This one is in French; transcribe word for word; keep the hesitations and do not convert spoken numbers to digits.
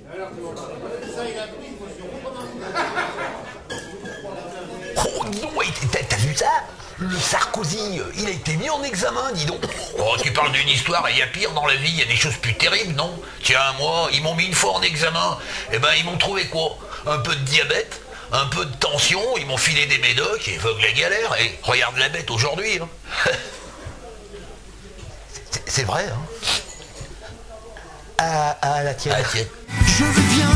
Oh, dis donc, t'as t'as vu ça? Le Sarkozy, il a été mis en examen, dis donc. Oh, tu parles d'une histoire, et il y a pire dans la vie, il y a des choses plus terribles, non? Tiens, moi, ils m'ont mis une fois en examen, et ben ils m'ont trouvé quoi? Un peu de diabète, un peu de tension, ils m'ont filé des médocs, et vogue la galère, et regarde la bête aujourd'hui. Hein. C'est vrai, hein? À, à la tienne. À la tienne. Je veux bien